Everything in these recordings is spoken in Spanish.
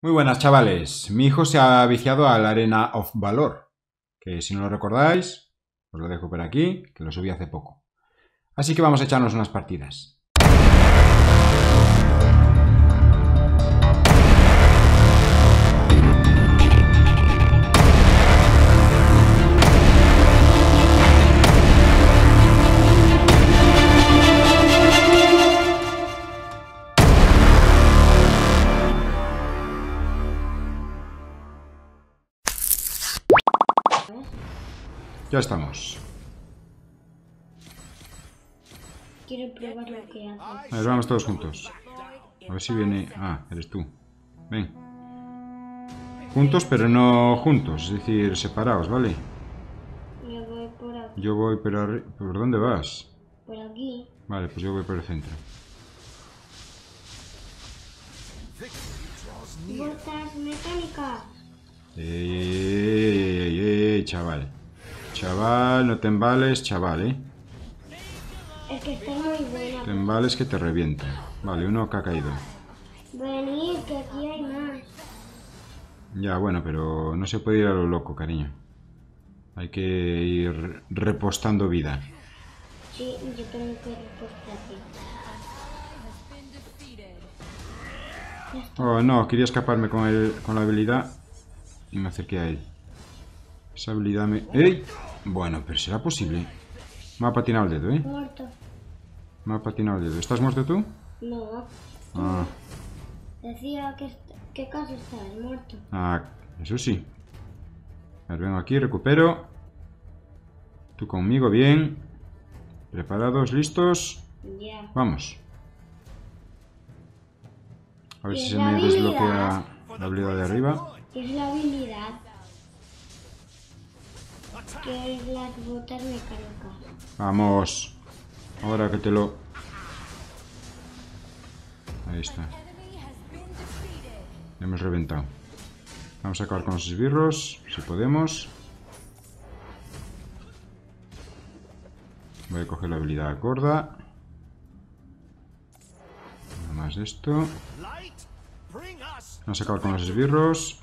Muy buenas, chavales. Mi hijo se ha viciado a la Arena of Valor, que si no lo recordáis, os lo dejo por aquí, que lo subí hace poco. Así que vamos a echarnos unas partidas. Ya estamos. Quiero probar lo que hace. A ver, vamos todos juntos. A ver si viene... Ah, eres tú. Ven. Juntos, pero no juntos. Es decir, separados, ¿vale? Yo voy por aquí. Yo voy por... ¿Por dónde vas? Por aquí. Vale, pues yo voy por el centro. Botas mecánicas. Chaval. Chaval, no te embales, chaval, ¿eh? Es que está muy buena. Te embales que te revienta. Vale, uno que ha caído. Venid, que aquí hay más. Ya, bueno, pero no se puede ir a lo loco, cariño. Hay que ir repostando vida. Sí, yo tengo que repostar aquí. Oh, no, quería escaparme con la habilidad y me acerqué a él. Esa habilidad me... ¡Ey! Bueno, pero será posible. Me ha patinado el dedo, ¿eh? Muerto. Me ha patinado el dedo. ¿Estás muerto tú? No. Ah, Decía que casi estás muerto. Eso sí. A ver, vengo aquí, recupero. Tú conmigo, bien. ¿Preparados? ¿Listos? Ya. Vamos. A ver ¿Y si es se la me habilidad? desbloquea la habilidad de arriba. Es la habilidad. Que es las botas mecánicas. Vamos. Ahora que te lo... Ahí está. Hemos reventado. Vamos a acabar con los esbirros, si podemos. Voy a coger la habilidad gorda. Nada más de esto. Vamos a acabar con los esbirros.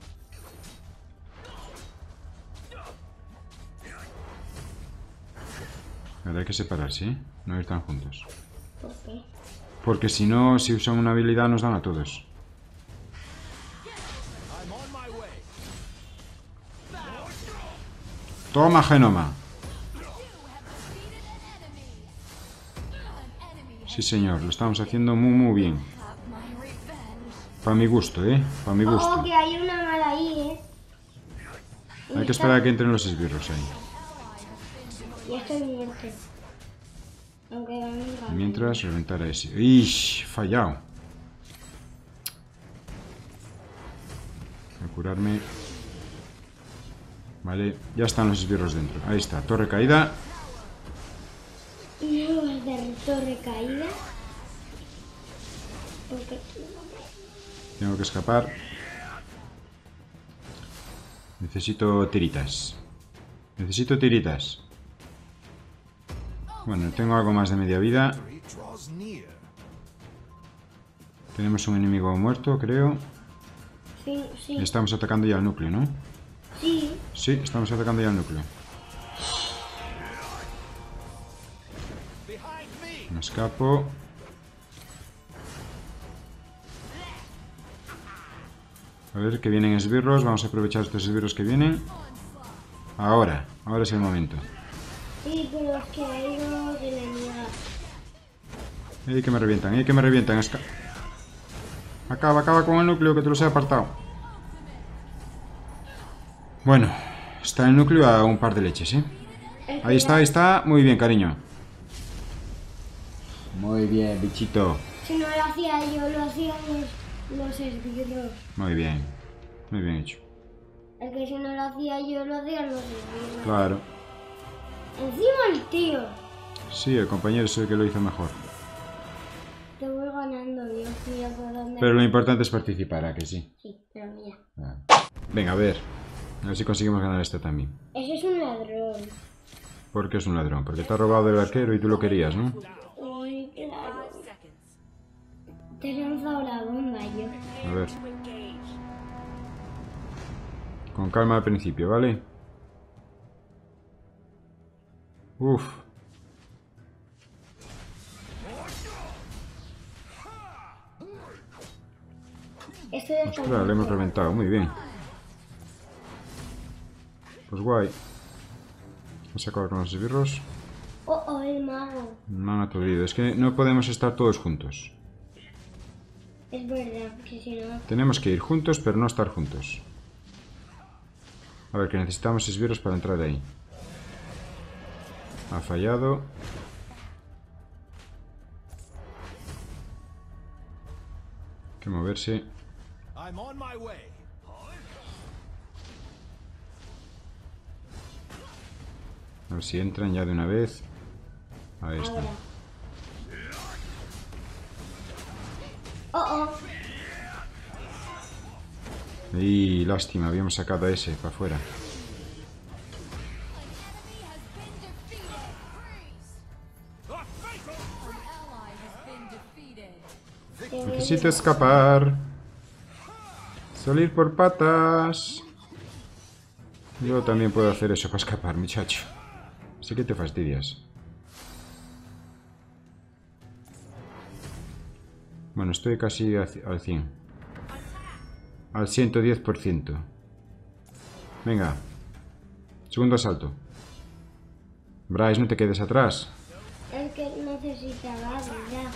Ahora hay que separarse, ¿eh? No ir tan juntos. ¿Por qué? Porque si no, si usan una habilidad nos dan a todos. Toma, Genoma. Sí, señor, lo estamos haciendo muy bien. Para mi gusto, ¿eh? Para mi gusto. Oh, que hay una mala ahí, ¿eh? Hay que esperar a que entren los esbirros ahí. Ya estoy muerto. Aunque venga. Mientras reventar a ese. ¡Ish! Fallado. Voy a curarme. Vale, ya están los esbirros dentro. Ahí está, torre caída. No vas de torre caída. Porque... Tengo que escapar. Necesito tiritas. Necesito tiritas. Bueno, tengo algo más de media vida. Tenemos un enemigo muerto, creo. Sí, sí. Estamos atacando ya al núcleo, ¿no? Sí. Sí, estamos atacando ya al núcleo. Me escapo. A ver, que vienen esbirros. Vamos a aprovechar estos esbirros que vienen. Ahora es el momento. Sí, pero es que hay dos enemigos. ¡Ey, que me revientan! ¡Ey, que me revientan! Acaba con el núcleo, que te los he apartado. Bueno, está el núcleo a un par de leches, ¿eh? Ahí está, ahí está. Muy bien, cariño. Muy bien, bichito. Si no lo hacía yo, lo hacían los esbirros. Muy bien. Muy bien hecho. Es que si no lo hacía yo, lo hacían los esbirros. Claro. Encima el tío. Sí, el compañero es el que lo hizo mejor. Te voy ganando, Dios mío, por dónde. Pero lo importante es participar, ¿a que sí? Sí, pero mira. Venga, a ver. A ver si conseguimos ganar esto también. Ese es un ladrón. ¿Por qué es un ladrón? Porque te ha robado el arquero y tú lo querías, ¿no? Uy, claro. Te he lanzado la bomba yo. A ver. Con calma al principio, ¿vale? Uf. Estoy de Ostras, le hemos reventado. Muy bien. Pues guay. Vamos a acabar con los esbirros. Oh, el mago. Me han aturdido. Es que no podemos estar todos juntos. Es verdad, que si no... Tenemos que ir juntos, pero no estar juntos. A ver, que necesitamos esbirros para entrar ahí. Ha fallado. Hay que moverse. I'm on my way. A ver si entran ya de una vez. Ahí está. Ahora. Oh. Y lástima, habíamos sacado a ese para afuera. Necesito escapar. Salir por patas. Yo también puedo hacer eso para escapar, muchacho. Así que te fastidias. Bueno, estoy casi al 100. Al 110%. Venga. Segundo asalto. Bryce, no te quedes atrás. Es que necesitaba vida.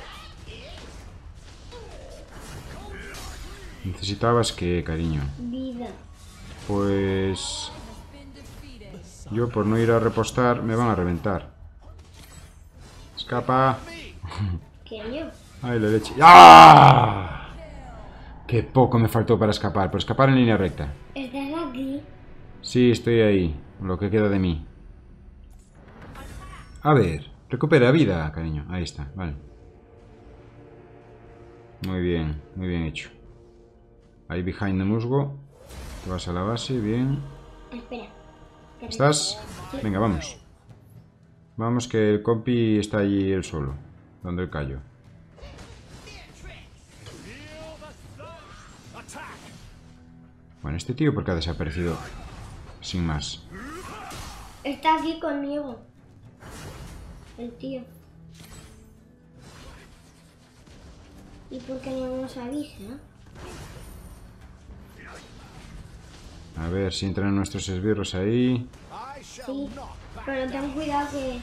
¿Necesitabas qué, cariño? Vida. Pues... yo por no ir a repostar me van a reventar. Escapa. ¿Qué yo? Ay, la leche. ¡Ah! Qué poco me faltó para escapar. Por escapar en línea recta. ¿Estás aquí? Sí, estoy ahí. Lo que queda de mí. A ver. Recupera vida, cariño. Ahí está, vale. Muy bien hecho. Ahí behind the musgo. Te vas a la base, bien. Espera. ¿Estás? Venga, vamos. Vamos que el compi está allí él solo. Dando el callo. Bueno, este tío ¿por qué ha desaparecido? Sin más. Está aquí conmigo. El tío. ¿Y por qué no nos avisa? A ver si entran nuestros esbirros ahí. Sí, pero ten cuidado que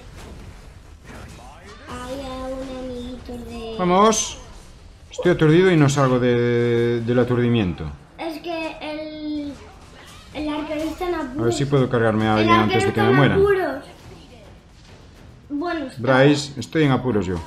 hay algún amiguito de... ¡Vamos! Estoy aturdido y no salgo del aturdimiento. Es que el arquero está en apuros. A ver si puedo cargarme a El alguien arquero antes de que está me en muera. apuros. Bueno, está... Bryce, estoy en apuros yo.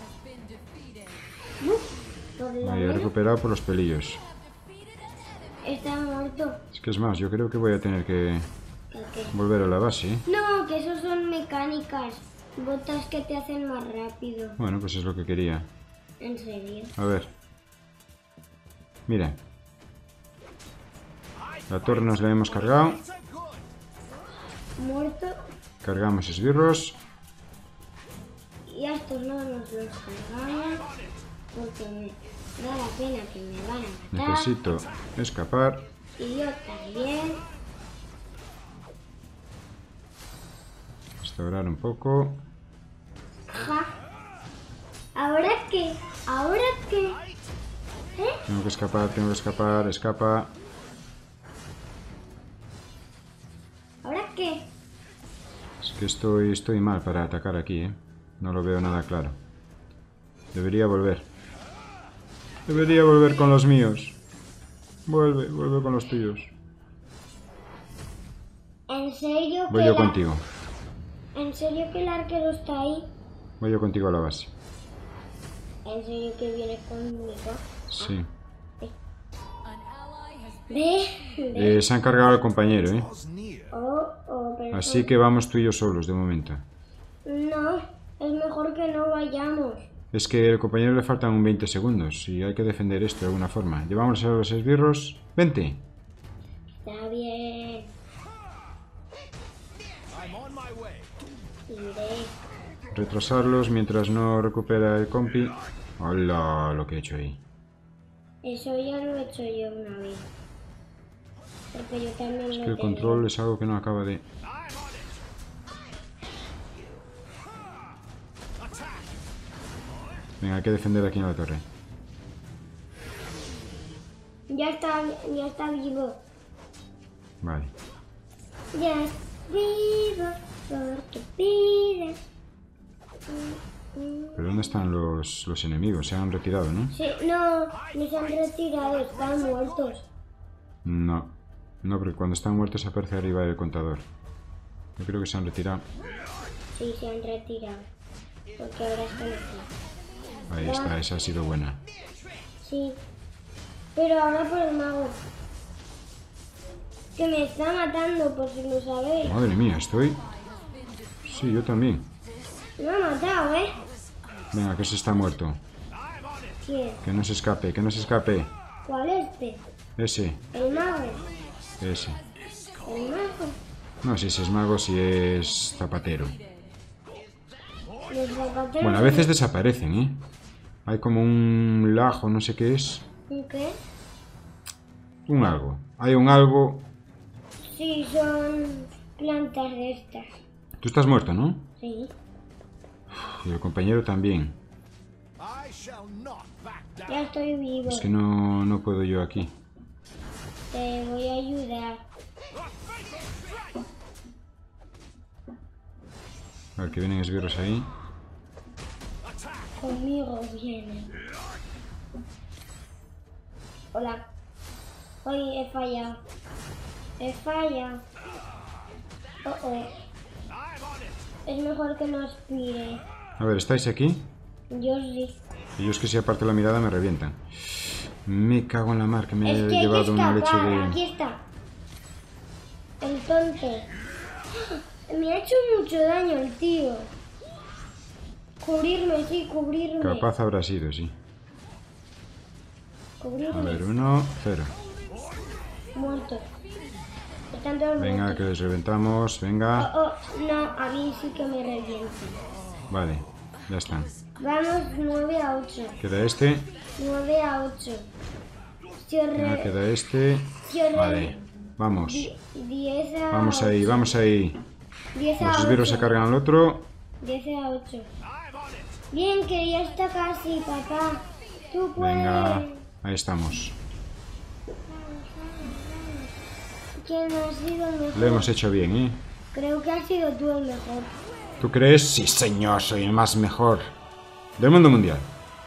por lo Me he menos recuperado por los pelillos. está muerto. Es que es más, yo creo que voy a tener que ¿El qué? volver a la base, ¿eh? No, que esos son mecánicas. Botas que te hacen más rápido. Bueno, pues es lo que quería. En serio. A ver. Mira. La torre nos la hemos cargado. Muerto. Cargamos esbirros. Y a estos no nos los cargamos. Porque me da la pena que me van a matar. Necesito escapar. Y yo también. Restaurar un poco. Ja. ¿Ahora qué? ¿Ahora qué? ¿Eh? Tengo que escapar, escapa. ¿Ahora qué? Es que estoy mal para atacar aquí, ¿eh? No lo veo nada claro. Debería volver. Debería volver con los míos. Vuelve con los tuyos. ¿En serio que Voy yo contigo. ¿En serio que el arquero está ahí? Voy yo contigo a la base. ¿En serio que viene conmigo? Sí. Ve. Se han cargado al compañero, ¿eh? Pero Así que vamos tú y yo solos de momento. no, es mejor que no vayamos. Es que al compañero le faltan un 20 segundos y hay que defender esto de alguna forma. Llevamos a los esbirros. ¡Vente! Está bien. Iré. Retrasarlos mientras no recupera el compi. ¡Hola! Lo que he hecho ahí. Eso ya lo he hecho yo una vez. Porque yo también Es lo que el tengo. control es algo que no acaba de... Venga, hay que defender aquí en la torre. Ya está vivo. Vale. Ya está vivo porque pides. ¿Pero dónde están los enemigos? Se han retirado, ¿no? Sí, no se han retirado, están muertos. No. No, porque cuando están muertos aparece arriba el contador. Yo creo que se han retirado. Sí, se han retirado. Porque ahora están aquí. Ahí está, esa ha sido buena. Sí. Pero ahora por el mago. Que me está matando, por si lo sabéis. Madre mía, estoy... Sí, yo también. Me ha matado, ¿eh? Venga, que se está muerto. ¿Quién? Que no se escape, que no se escape. ¿Cuál este? Ese, El mago. ese. El mago. No sé si es mago, si es zapatero. Los zapateros. Bueno, a veces desaparecen, ¿eh? Hay como un lajo, no sé qué es. ¿Un qué? Un algo. Hay un algo... Sí, son plantas de estas. Tú estás muerto, ¿no? Sí. Y el compañero también. I shall not back down. Ya estoy vivo. Es que no puedo yo aquí. Te voy a ayudar. A ver, que vienen esbirros ahí. Conmigo vienen. Hola. Hoy he fallado. He fallado. Oh. Es mejor que no aspire. A ver, ¿estáis aquí? Yo sí. Y yo es que si aparto la mirada me revientan. Me cago en la mar, que me Es he que hay que llevado una leche escapar. de... Aquí está. El tonto. Me ha hecho mucho daño el tío. Cubrirme, sí, cubrirme. Capaz habrá sido, sí. A Cubrirme. ver, 1, 0. Muertos. Están todos Venga, muertos. que les reventamos, venga. No, a mí sí que me revientan. Vale, ya están. Vamos 9 a 8. Queda este. 9 a 8. Venga, queda este. Vale, vamos. 10 a Vamos ahí, 8. vamos ahí. 10 a Los 8. esbirros se cargan al otro. 10 a 8. Bien, que ya está casi, papá. Tú puedes. Venga, ahí estamos. ¿Quién ha sido el mejor? Lo hemos hecho bien, ¿eh? Creo que has sido tú el mejor. ¿Tú crees? Sí, señor, soy el más mejor del mundo mundial.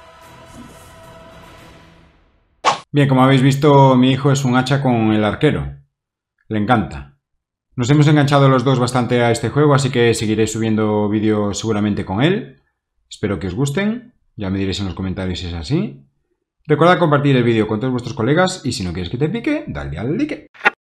Bien, como habéis visto, mi hijo es un hacha con el arquero. Le encanta. Nos hemos enganchado los dos bastante a este juego, así que seguiré subiendo vídeos seguramente con él. Espero que os gusten. Ya me diréis en los comentarios si es así. Recordad compartir el vídeo con todos vuestros colegas y si no quieres que te pique, dale al like.